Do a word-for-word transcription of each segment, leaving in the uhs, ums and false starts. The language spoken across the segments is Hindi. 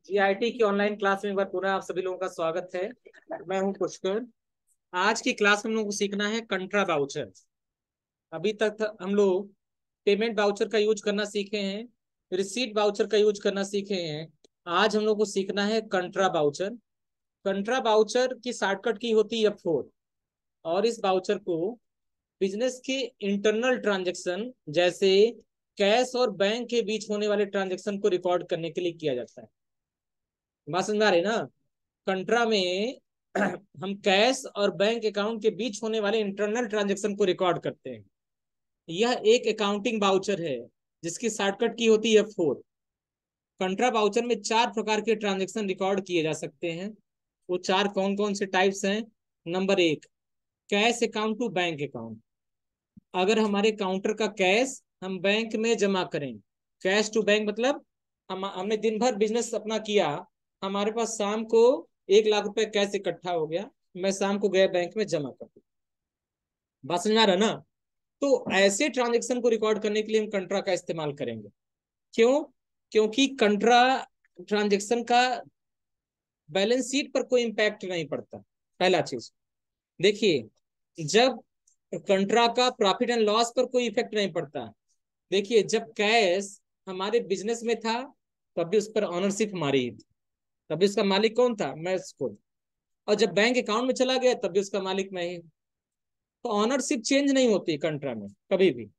जीआईटी की ऑनलाइन क्लास में एक बार पुनः आप सभी लोगों का स्वागत है। मैं हूं पुष्कर। आज की क्लास में हम लोग को सीखना है कंट्रा बाउचर। अभी तक था- हम लोग पेमेंट बाउचर का यूज करना सीखे हैं, रिसीट बाउचर का यूज करना सीखे हैं। आज हम लोग को सीखना है कंट्रा बाउचर। कंट्रा बाउचर की शॉर्टकट की होती है फोर, और इस बाउचर को बिजनेस के इंटरनल ट्रांजेक्शन जैसे कैश और बैंक के बीच होने वाले ट्रांजेक्शन को रिकॉर्ड करने के लिए किया जाता है। बात समझ में आ रही ना? कंट्रा में हम कैश और बैंक अकाउंट के बीच होने वाले इंटरनल ट्रांजैक्शन को रिकॉर्ड करते हैं। यह एक अकाउंटिंग बाउचर है जिसकी शॉर्टकट की होती है फोर। कंट्रा बाउचर में चार प्रकार के ट्रांजैक्शन रिकॉर्ड किए जा सकते हैं। वो चार कौन कौन से टाइप्स हैं? नंबर एक, cash account to bank account. अगर हमारे काउंटर का कैश हम बैंक में जमा करें, कैश टू बैंक मतलब हम हमने दिन भर बिजनेस अपना किया, हमारे पास शाम को एक लाख रुपए कैश इकट्ठा हो गया, मैं शाम को गया बैंक में जमा कर दिया। बात समझ में आ रहा ना? तो ऐसे ट्रांजेक्शन को रिकॉर्ड करने के लिए हम कंट्रा का इस्तेमाल करेंगे। क्यों? क्योंकि कंट्रा ट्रांजेक्शन का बैलेंस शीट पर कोई इंपैक्ट नहीं पड़ता। पहला चीज देखिए, जब कंट्रा का प्रॉफिट एंड लॉस पर कोई इफेक्ट नहीं पड़ता। देखिए, जब कैश हमारे बिजनेस में था तब भी उस पर ऑनरशिप हमारी ही थी, तब भी उसका मालिक कौन था? मैं खुद। और जब बैंक अकाउंट में चला गया तब भी उसका मालिक मैं ही। तो ऑनरशिप चेंज नहीं होती कंट्रा में कभी भी।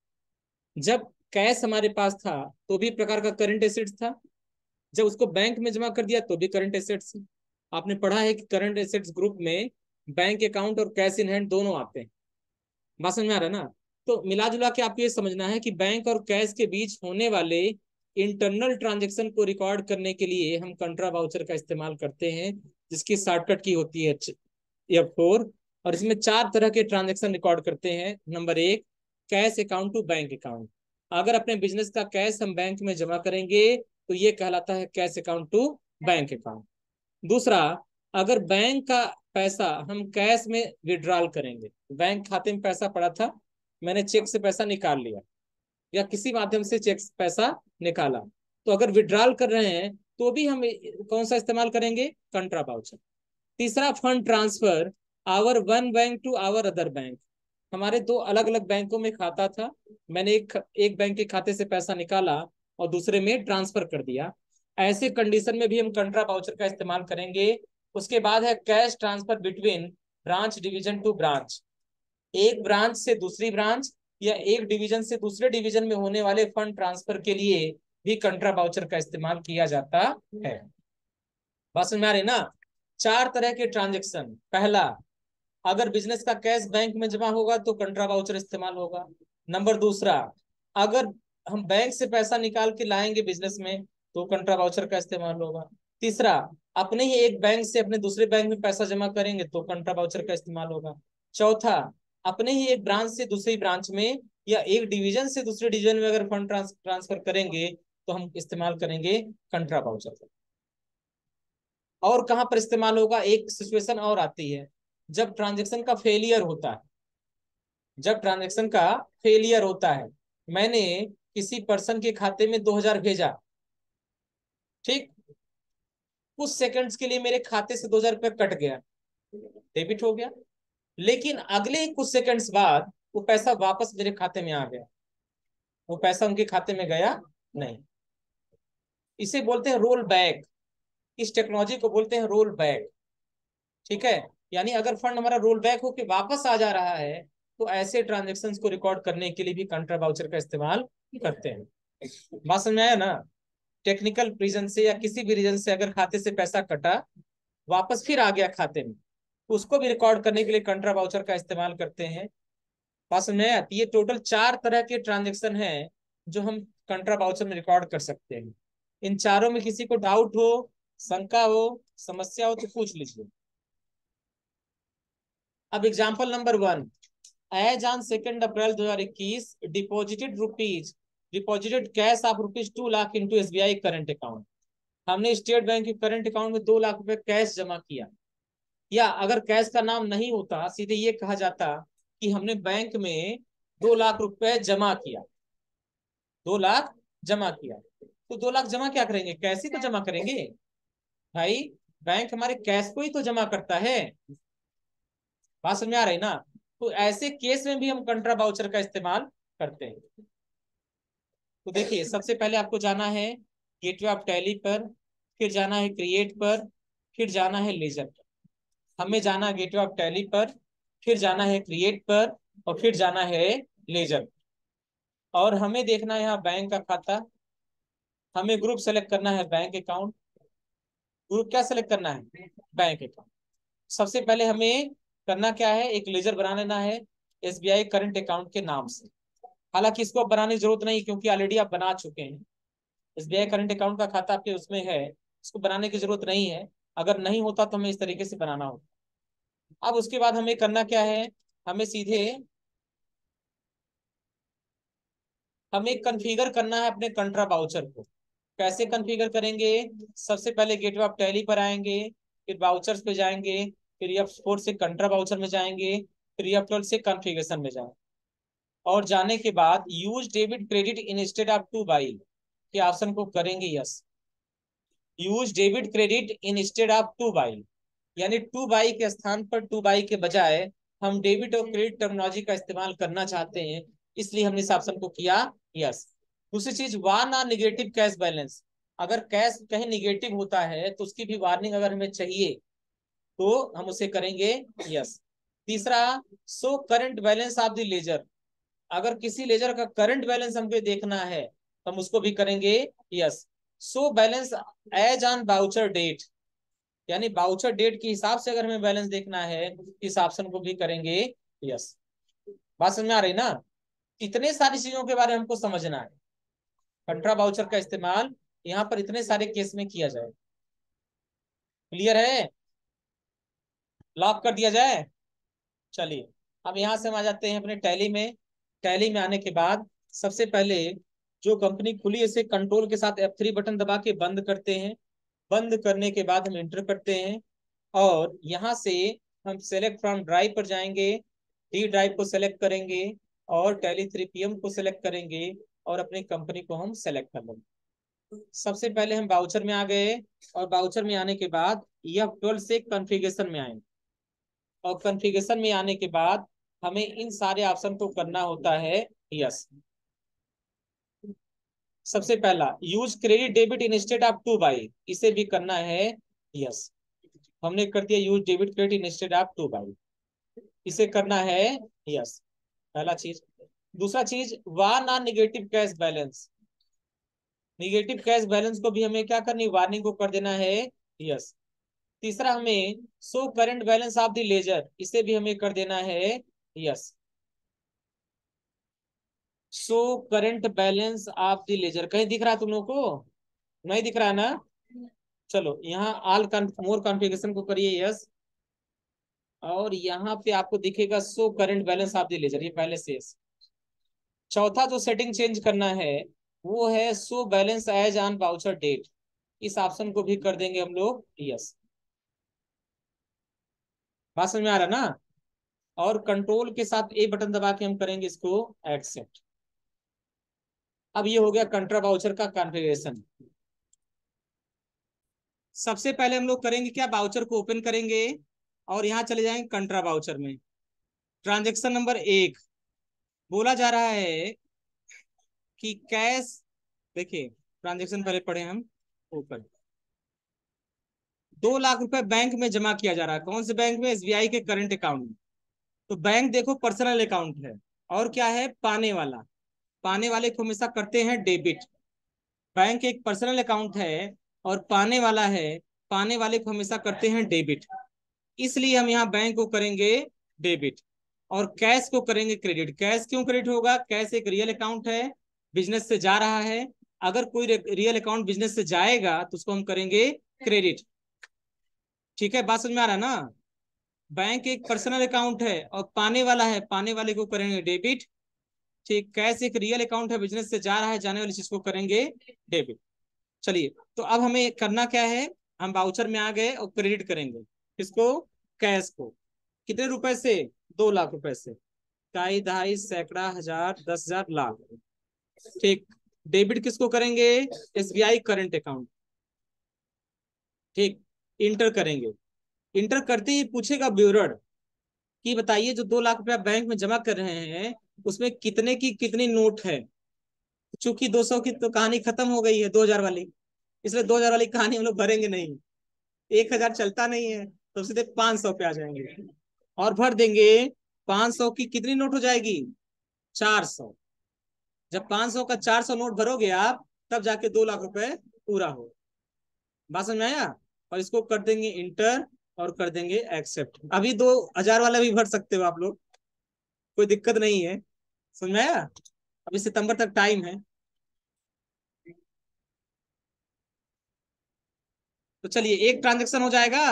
जब कैश हमारे पास था तो भी प्रकार का करंट एसेट्स था, जब उसको बैंक में जमा कर दिया तो भी करंट एसेट्स। आपने पढ़ा है कि करंट एसेट्स ग्रुप में बैंक अकाउंट और कैश इन हैंड दोनों आते हैं। बात समझ में आ रहा है ना? तो मिला जुला के आपको ये समझना है कि बैंक और कैश के बीच होने वाले इंटरनल ट्रांजेक्शन को रिकॉर्ड करने के लिए हम कंट्रा वाउचर का इस्तेमाल करते हैं, जिसकी शॉर्टकट की होती है एफ फोर। और इसमें चार तरह के ट्रांजेक्शन रिकॉर्ड करते हैं। नंबर एक, cash account to bank account. अगर अपने बिजनेस का कैश हम बैंक में जमा करेंगे तो ये कहलाता है cash account to bank account. दूसरा, अगर बैंक का पैसा हम कैश में विड्रॉल करेंगे, बैंक खाते में पैसा पड़ा था, मैंने चेक से पैसा निकाल लिया या किसी माध्यम से चेक से पैसा निकाला, तो अगर विड्रॉल कर रहे हैं तो भी हम कौन सा इस्तेमाल करेंगे? Contra voucher. तीसरा, fund transfer our one bank to our other bank. हमारे दो अलग अलग बैंकों में खाता था, मैंने एक एक बैंक के खाते से पैसा निकाला और दूसरे में ट्रांसफर कर दिया। ऐसे कंडीशन में भी हम कंट्रा वाउचर का इस्तेमाल करेंगे। उसके बाद है cash transfer between branch division to branch. एक ब्रांच से दूसरी ब्रांच या एक डिवीजन से दूसरे डिवीजन में होने वाले फंड ट्रांसफर के लिए भी कंट्रा वाउचर का इस्तेमाल किया जाता है। बात समझ में आ रही ना? चार तरह के ट्रांजेक्शन। पहला, अगर बिजनेस का कैश बैंक में जमा होगा तो कंट्रा वाउचर इस्तेमाल होगा। नंबर दूसरा, अगर हम बैंक से पैसा निकाल के लाएंगे बिजनेस में तो कंट्रा वाउचर का इस्तेमाल होगा। तीसरा, अपने ही एक बैंक से अपने दूसरे बैंक में पैसा जमा करेंगे तो कंट्रा वाउचर का इस्तेमाल होगा। चौथा, अपने ही एक ब्रांच से दूसरी ब्रांच में या एक डिवीजन से दूसरे डिवीजन में अगर फंड ट्रांस, ट्रांसफर करेंगे तो हम इस्तेमाल करेंगे कंट्रा वाउचर। और कहां पर इस्तेमाल होगा? एक सिचुएशन और आती है, जब ट्रांजेक्शन का फेलियर होता है। जब ट्रांजेक्शन का फेलियर होता है, मैंने किसी पर्सन के खाते में दो हजार भेजा, ठीक, कुछ सेकंड्स के लिए मेरे खाते से दो हजार रुपये कट गया, डेबिट हो गया, लेकिन अगले ही कुछ सेकंड्स बाद वो पैसा वापस मेरे खाते में आ गया, वो पैसा उनके खाते में गया नहीं। इसे बोलते हैं रोल बैक। इस टेक्नोलॉजी को बोलते हैं रोल बैक। ठीक है? यानी अगर फंड हमारा रोल बैक होके वापस आ जा रहा है तो ऐसे ट्रांजेक्शन को रिकॉर्ड करने के लिए भी कंट्रा वाउचर का इस्तेमाल करते हैं। बात समझ में आया ना? टेक्निकल रीजन से या किसी भी रीजन से अगर खाते से पैसा कटा, वापस फिर आ गया खाते में, तो उसको भी रिकॉर्ड करने के लिए कंट्रा वाउचर का इस्तेमाल करते हैं। बात समझ में आया? ये टोटल चार तरह के ट्रांजेक्शन हैं जो हम कंट्रा वाउचर में रिकॉर्ड कर सकते हैं। इन चारों में किसी को डाउट हो, शंका हो, समस्या हो तो पूछ लीजिए। अब example number one, as on second April दो हजार इक्कीस deposited rupees deposited cash of rupees two lakh into S B I current account. हमने स्टेट बैंक के करंट अकाउंट में दो लाख रुपए कैश जमा किया। या अगर कैश का नाम नहीं होता, सीधे ये कहा जाता कि हमने बैंक में दो लाख रुपए जमा किया। दो लाख जमा किया, तो दो लाख जमा क्या करेंगे? कैसे तो जमा करेंगे। भाई बैंक हमारे कैश को ही तो जमा करता है। बात समझ में आ रही ना? तो ऐसे केस में भी हम कंट्रा वाउचर का इस्तेमाल करते हैं। तो देखिए, सबसे पहले आपको जाना है गेटवे ऑफ टैली पर, फिर जाना है क्रिएट पर, फिर जाना है लेजर पर। हमें जाना है गेटवे ऑफ टैली पर, फिर जाना है क्रिएट पर, और फिर जाना है लेजर। और हमें देखना है यहाँ बैंक का खाता। हमें ग्रुप सेलेक्ट करना है बैंक अकाउंट। ग्रुप क्या सेलेक्ट करना है? Bank account. सबसे पहले हमें करना क्या है, एक लेजर बना लेना है एसबीआई करंट अकाउंट के नाम से। हालांकि इसको अब बनाने की जरूरत नहीं, क्योंकि ऑलरेडी आप बना चुके हैं। एसबीआई करंट अकाउंट का खाता आपके उसमें है, इसको बनाने की जरूरत नहीं है। अगर नहीं होता तो हमें इस तरीके से बनाना होता। अब उसके बाद हमें करना क्या है, हमें सीधे हमें कॉन्फ़िगर करना है अपने कंट्रा वाउचर को। कैसे कॉन्फ़िगर करेंगे? सबसे पहले गेटवे ऑफ टैली पर आएंगे, फिर वाउचर्स पे जाएंगे, फिर एफ फोर से कंट्रा वाउचर में जाएंगे, फिर एफ ट्वेल्व से कॉन्फ़िगरेशन में जाएंगे। और जाने के बाद use debit credit instead of to by के ऑप्शन को करेंगे yes. Use debit credit instead of to by, यानी टू बाई के स्थान पर टू बाई के बजाय हम डेबिट और क्रेडिट टर्मिनोलॉजी का इस्तेमाल करना चाहते हैं, इसलिए हमने इस ऑप्शन को किया यस। दूसरी चीज, warn on negative cash balance. अगर कैश कहीं निगेटिव होता है तो उसकी भी वार्निंग अगर हमें चाहिए तो हम उसे करेंगे यस। तीसरा, show current balance of the ledger. अगर किसी लेजर का करंट बैलेंस हमको देखना है तो हम उसको भी करेंगे yes. Show balance as on voucher date, यानी वाउचर डेट के हिसाब से अगर हमें बैलेंस देखना है, इस ऑप्शन को भी करेंगे यस। बात समझ में आ रही ना? इतने सारी चीजों के बारे में हमको समझना है। कंट्रा वाउचर का इस्तेमाल यहाँ पर इतने सारे केस में किया जाए। क्लियर है? लॉक कर दिया जाए। चलिए, अब यहां से हम आ जाते हैं अपने टैली में। टैली में आने के बाद सबसे पहले जो कंपनी खुली है, इसे कंट्रोल के साथ एफ थ्री बटन दबा के बंद करते हैं। बंद करने के बाद हम इंटर करते हैं, और यहाँ से हम सेलेक्ट फ्रॉम ड्राइव पर जाएंगे, डी ड्राइव को सेलेक्ट करेंगे, और टैली थ्री पी एम को सेलेक्ट करेंगे, और अपनी कंपनी को हम सेलेक्ट कर लेंगे। सबसे पहले हम बाउचर में आ गए, और बाउचर में आने के बाद एफ ट्वेल्व से कॉन्फ़िगरेशन में आएंगे, और कॉन्फ़िगरेशन में आने के बाद हमें इन सारे ऑप्शन को करना होता है यस। सबसे पहला, use credit debit instead of to by, इसे भी करना है यस। हमने कर दिया use debit credit instead of to by, इसे करना है यस, पहला चीज। दूसरा चीज, warn on negative cash balance. Negative cash balance को भी हमें क्या करनी, वार्निंग को कर देना है यस। तीसरा, हमें show current balance of the ledger, इसे भी हमें कर देना है yes. Show current balance of the ledger कहीं दिख रहा है तुम लोगों को? नहीं दिख रहा है ना? चलो, यहाँ ऑल मोर कॉन्फ़िगरेशन को करिए यस, और यहाँ पे आपको दिखेगा show current balance of the ledger, ये पहले से। चौथा जो सेटिंग चेंज करना है वो है show balance as on voucher date, इस ऑप्शन को भी कर देंगे हम लोग यस। बात समझ में आ रहा है ना? और कंट्रोल के साथ ए बटन दबा के हम करेंगे इसको एक्सेप्ट। अब ये हो गया कंट्रा वाउचर का कॉन्फ़िगरेशन। सबसे पहले हम लोग करेंगे क्या, वाउचर को ओपन करेंगे, और यहाँ चले जाएंगे कंट्रा वाउचर में। ट्रांजेक्शन नंबर एक, बोला जा रहा है कि कैश, देखिए ट्रांजेक्शन पहले पढ़े हम ऊपर। दो लाख रुपए बैंक में जमा किया जा रहा है, कौन से बैंक में? एसबीआई के करंट अकाउंट में। तो बैंक देखो पर्सनल अकाउंट है, और क्या है, पाने वाला। पाने वाले को हमेशा करते हैं डेबिट। बैंक एक पर्सनल अकाउंट है और पाने वाला है, पाने वाले को हमेशा करते हैं डेबिट, इसलिए हम यहाँ बैंक को करेंगे डेबिट, और कैश को करेंगे क्रेडिट। कैश क्यों क्रेडिट होगा? कैश एक रियल अकाउंट है, बिजनेस से जा रहा है। अगर कोई रियल अकाउंट बिजनेस से जाएगा तो उसको हम करेंगे क्रेडिट। ठीक है, बात समझ में आ रहा है ना? बैंक एक पर्सनल अकाउंट है और पाने वाला है, पाने वाले को करेंगे डेबिट। ठीक, कैश एक रियल अकाउंट है, बिजनेस से जा रहा है, जाने वाली चीज को करेंगे डेबिट। चलिए, तो अब हमें करना क्या है, हम वाउचर में आ गए और क्रेडिट करेंगे किसको? कैश को। कितने रुपए से? दो लाख रुपए से। ढाई ढाई सैकड़ा हजार दस हजार लाख। ठीक, डेबिट किसको करेंगे? SBI current account. ठीक, इंटर करेंगे। इंटर करते ही पूछेगा विवरण कि बताइए जो दो लाख रुपया बैंक में जमा कर रहे हैं उसमें कितने की कितनी नोट है। चूंकि दो सौ की तो कहानी खत्म हो गई है, दो हजार वाली, इसलिए दो हजार वाली कहानी हम लोग भरेंगे नहीं। एक हजार चलता नहीं है तो सीधे पांच सौ पे आ जाएंगे और भर देंगे। पांच सौ की कितनी नोट हो जाएगी, चार सौ। जब पांच सौ का चार सौ नोट भरोगे आप तब जाके दो लाख रुपए पूरा हो। बात समझ में आया। और इसको कर देंगे इंटर और कर देंगे एक्सेप्ट। अभी दो हजार वाला भी भर सकते हो आप लोग, कोई दिक्कत नहीं है। समझ में आया। अभी सितंबर तक टाइम है। तो चलिए एक ट्रांजेक्शन हो जाएगा।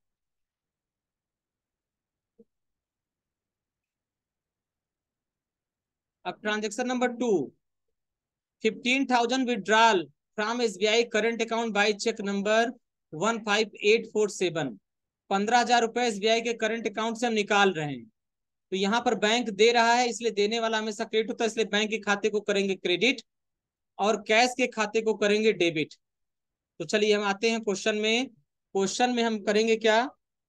अब transaction number two, fifteen thousand withdrawal from S B I current account by cheque number one five eight four seven. पंद्रह हजार रुपए एस बी आई के करंट अकाउंट से हम निकाल रहे हैं। तो यहाँ पर बैंक दे रहा है इसलिए देने वाला हमेशा क्रेडिट होता है, इसलिए बैंक के खाते को करेंगे क्रेडिट और कैश के खाते को करेंगे डेबिट। तो चलिए हम आते हैं क्वेश्चन में। क्वेश्चन में हम करेंगे क्या,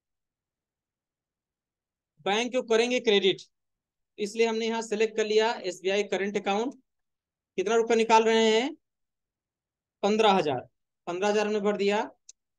बैंक को करेंगे क्रेडिट, इसलिए हमने यहाँ सेलेक्ट कर लिया S B I current account. कितना रुपए निकाल रहे हैं, पंद्रह हजार। पंद्रह हजार हमने भर दिया,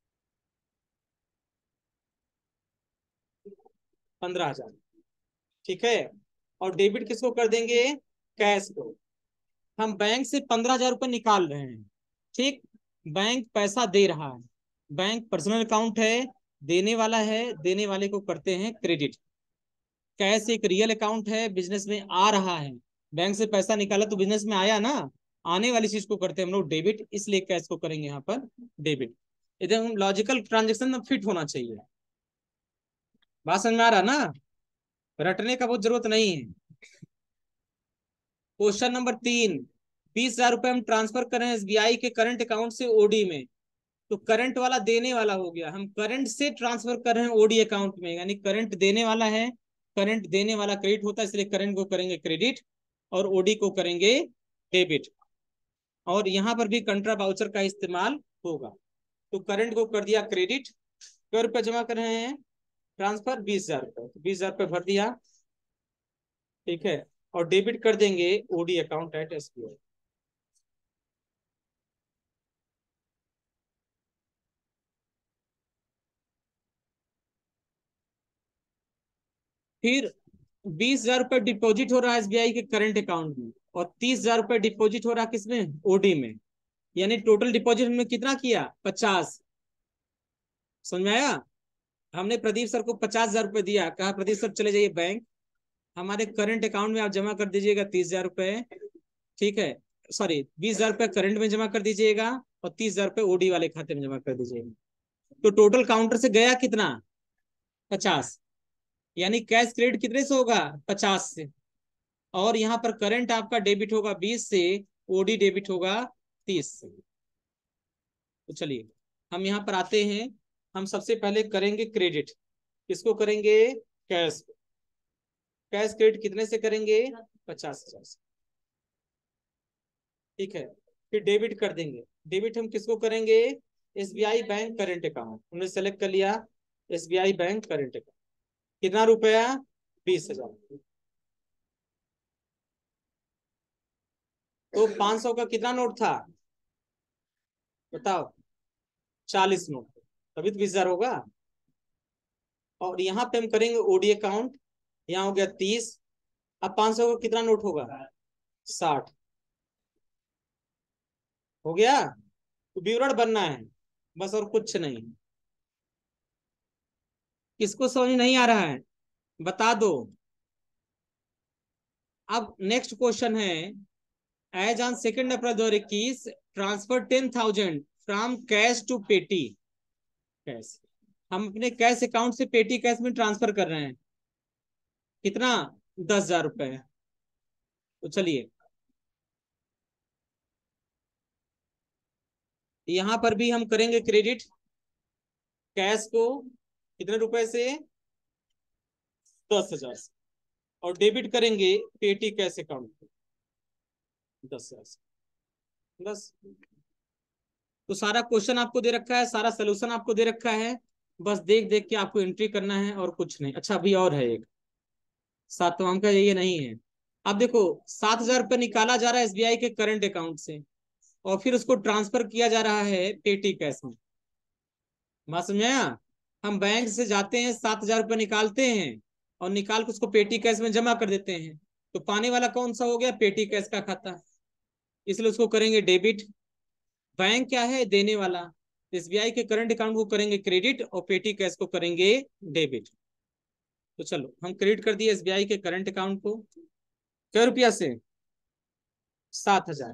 पंद्रह हजार। ठीक है। और डेबिट किसको कर देंगे, कैश को। हम बैंक से पंद्रह हजार रुपये निकाल रहे हैं। ठीक। बैंक पैसा दे रहा है, बैंक पर्सनल अकाउंट है, देने वाला है, देने वाले को करते हैं क्रेडिट। कैश एक रियल अकाउंट है, बिजनेस में आ रहा है। बैंक से पैसा निकाला तो बिजनेस में आया ना, आने वाली चीज को करते हैं हम लोग डेबिट, इसलिए कैश को करेंगे यहाँ पर डेबिट। एकदम लॉजिकल ट्रांजेक्शन में फिट होना चाहिए। बात समझ में आ रहा ना, रटने का बहुत जरूरत नहीं है। क्वेश्चन नंबर तीन, बीस हजार रुपए हम ट्रांसफर कर रहे हैं एसबीआई के करंट अकाउंट से ओडी में। तो करंट वाला देने वाला हो गया, हम करंट से ट्रांसफर कर रहे हैं ओडी अकाउंट में, यानी करंट देने वाला है, करंट देने वाला क्रेडिट होता है, इसलिए करंट को करेंगे क्रेडिट और ओडी को करेंगे डेबिट। और यहां पर भी कंट्रा बाउचर का इस्तेमाल होगा। तो करंट को कर दिया क्रेडिट, क्या रुपये जमा कर रहे हैं, ट्रांसफर बीस हजार रुपये, तो बीस हजार रुपये भर दिया। ठीक है। और डेबिट कर देंगे ओडी अकाउंट एट एसबीआई। फिर बीस हजार रुपये डिपॉजिट हो रहा है एसबीआई के करंट अकाउंट में और तीस हजार रुपये डिपॉजिट हो रहा है किसमें, ओडी में। यानी टोटल डिपॉजिट हमने कितना किया, पचास। समझ में आया। हमने प्रदीप सर को पचास हजार रुपये दिया, कहा प्रदीप सर चले जाइए बैंक, हमारे करंट अकाउंट में आप जमा कर दीजिएगा तीस हजार रुपये। ठीक है, सॉरी बीस हजार रुपये करंट में जमा कर दीजिएगा और तीस हजार रुपये ओडी वाले खाते में जमा कर दीजिएगा। तो टोटल काउंटर से गया कितना, पचास। यानी कैश क्रेडिट कितने से होगा, पचास से। और यहाँ पर करंट आपका डेबिट होगा बीस से, ओडी डेबिट होगा तीस से। तो चलिए हम यहाँ पर आते हैं। हम सबसे पहले करेंगे क्रेडिट, किसको करेंगे, कैश। कैश क्रेडिट कितने से करेंगे, पचास हजार से। ठीक है। फिर डेबिट कर देंगे, डेबिट हम किसको करेंगे, एसबीआई बैंक करंट अकाउंट, हमने सेलेक्ट कर लिया एसबीआई बैंक करंट अकाउंट। कितना रुपया, बीस हजार। तो पांच सौ का कितना नोट था, बताओ, चालीस नोट, तभी तो बीस हजार होगा। और यहाँ पे हम करेंगे ओडी अकाउंट, यहाँ हो गया तीस। अब पांच सौ का कितना नोट होगा, साठ। हो गया। तो विवरण बनना है बस, और कुछ नहीं। किसको समझ नहीं आ रहा है, बता दो। अब नेक्स्ट क्वेश्चन है, एज ऑन सेकेंड अप्रैल दो हजार इक्कीस transfer ten thousand from cash to petty cash. हम अपने कैश अकाउंट से पेटी कैश में ट्रांसफर कर रहे हैं, कितना, दस हजार रुपए। तो चलिए यहां पर भी हम करेंगे क्रेडिट कैश को, कितने रुपए से, दस हजार। और डेबिट करेंगे पेटी कैश अकाउंट को, दस हजार से। बस। तो सारा क्वेश्चन आपको दे रखा है, सारा सोल्यूशन आपको दे रखा है। बस देख देख के आपको एंट्री करना है और कुछ नहीं। अच्छा अभी और है एक सातवां अंक, ये नहीं है। अब देखो, सात हजार रुपये निकाला जा रहा है एसबीआई के करंट अकाउंट से, और फिर उसको ट्रांसफर किया जा रहा है पेटी कैश में। बात समझ आया? हम बैंक से जाते हैं, सात हजार रुपये निकालते हैं और निकाल के उसको पेटी कैश में जमा कर देते हैं। तो पाने वाला कौन सा हो गया? पेटी कैश का खाता, इसलिए उसको करेंगे डेबिट। बैंक क्या है? देने वाला। एसबीआई के करंट अकाउंट को करेंगे क्रेडिट और पेटी कैश को करेंगे डेबिट। तो चलो हम क्रेडिट कर दिए एसबीआई के करंट अकाउंट को, क्या रुपया से? सात हजार।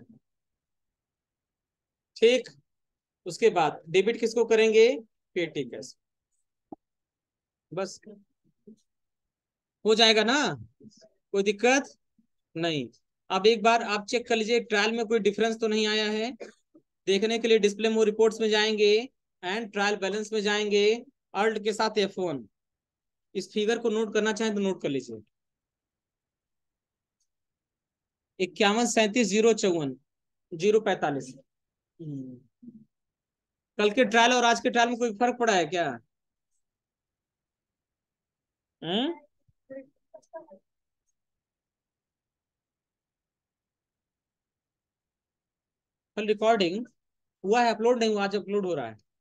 ठीक। उसके बाद डेबिट किसको करेंगे? पेटी कैश। बस हो जाएगा ना, कोई दिक्कत नहीं। अब एक बार आप चेक कर लीजिए ट्रायल में कोई डिफरेंस तो नहीं आया है। देखने के लिए डिस्प्ले मोर रिपोर्ट्स में जाएंगे एंड ट्रायल बैलेंस में जाएंगे, अल्ट के साथ एफ वन। इस फिगर को नोट करना चाहें तो नोट कर लीजिए। इक्यावन सैंतीस जीरो चौवन जीरो पैंतालीस। कल के ट्रायल और आज के ट्रायल में कोई फर्क पड़ा है क्या? हैं? कल रिकॉर्डिंग हुआ है, अपलोड नहीं हुआ, आज अपलोड हो रहा है।